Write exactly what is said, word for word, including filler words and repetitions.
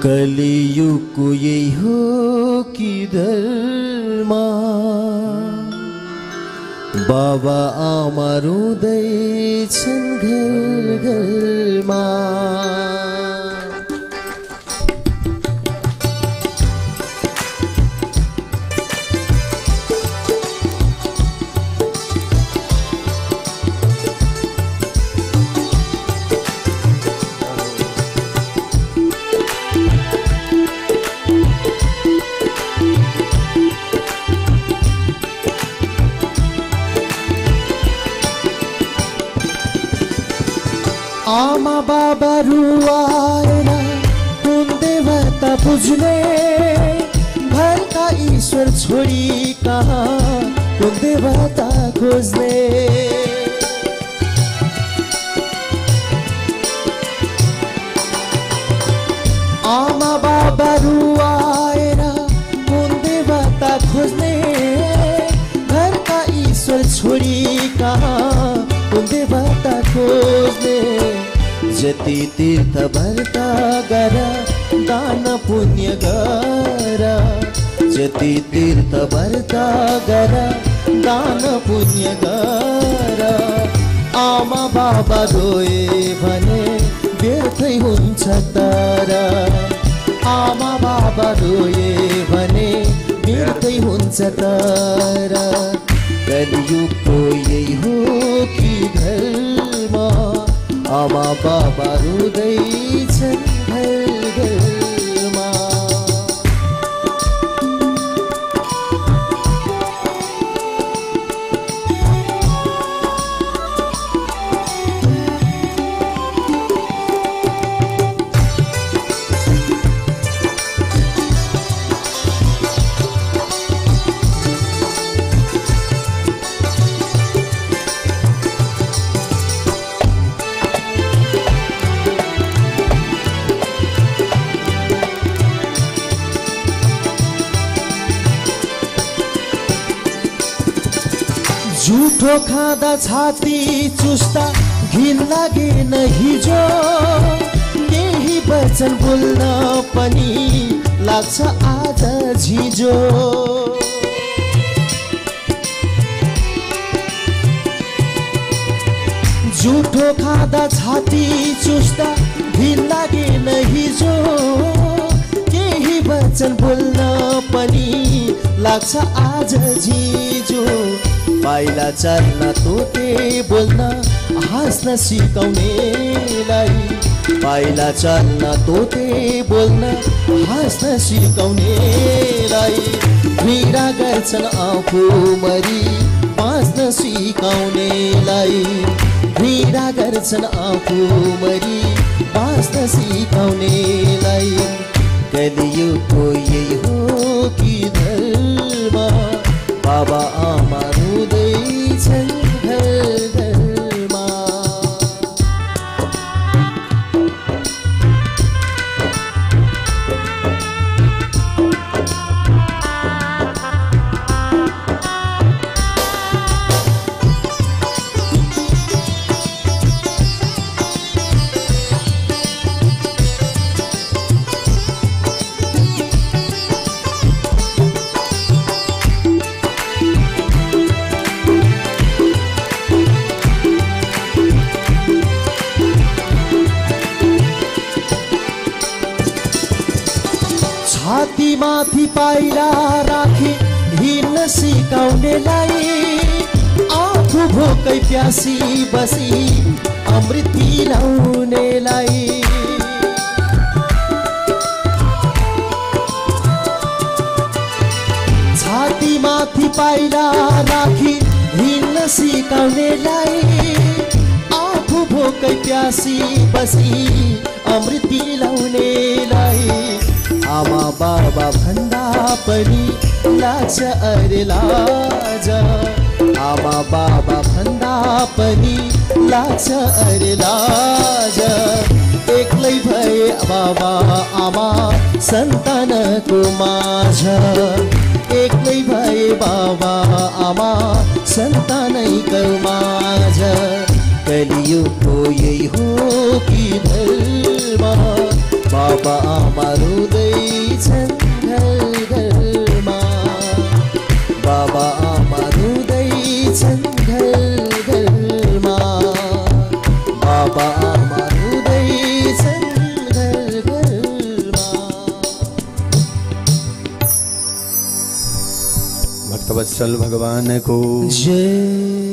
कलियुगको यही हो कि धर्म बाबा आमा रुँदैछन् घर घरमा। आमा बाबा रुवाएर कुन देवता बुझ्ने, घरका ईश्वर छोडी कहाँ कुन देवता खोज्ने। आमा बाबा रुवाएर कुन देवता खोज्ने, घरका ईश्वर छोडी कहाँ कुन देवता खोज्ने। जति तीर्थ व्रत गर दान पुण्य गर, जति तीर्थ व्रत गर दान पुण्य गर। आमा बाबा रोए भने व्यर्थै हुन्छ तर, आमा बाबा रोए भने व्यर्थै हुन्छ तर। कलियुगको यही हो कि धर्म आमा बाबा रुँदैछन् घर घरमा। झुठो खाँदा छाती चुस्ता घिन लागेन हिजो, केही वचन बोल्न पनि लाग्छ आज झिजो। झुठो खाँदा छाती चुस्ता घिन लागेन हिजो, केही वचन बोल्न पनि लाग्छ आज झिजो। पाइला चाल्न तोते बोल्न हाँस्न सिकाउनेलाई, पाइला चाल्न तोते बोल्न हाँस्न सिकाउनेलाई। घृणा गर्छन् आफूभरि बाँच्न सिकाउनेलाई, घृणा गर्छन् आफूभरि बाँच्न सिकाउनेलाई। कलियुगको यही हो कि धर्म बाबा आमा रुँदैछन् घर घरमा। छाती माथि पाइला राखी हिँड्न सिकाउनेलाई, आफू भोकै प्यासी बसी अमृत पिलाउनेलाई। छाती माथि पाइला राखी हिँड्न सिकाउनेलाई, आफू भोकै प्यासी बसी अमृत पिलाउनेलाई। आमा बाबा भन्दा पनि लाग्छ अरे लाज, आमा बाबा भन्दा पनि लाग्छ अरे लाज। एक्लै भए बाबा आमा सन्तानको माझ, एक्लै भए बाबा आमा सन्तानैको माझ। कलियुगको यही हो कि धर्म बाबा आमारू दै छन् घर घरमा बाबा आमारू दै छन् घर घरमा बाबा आमारू दै छन् घर घरमा। भक्तवत्सल भगवान को जय।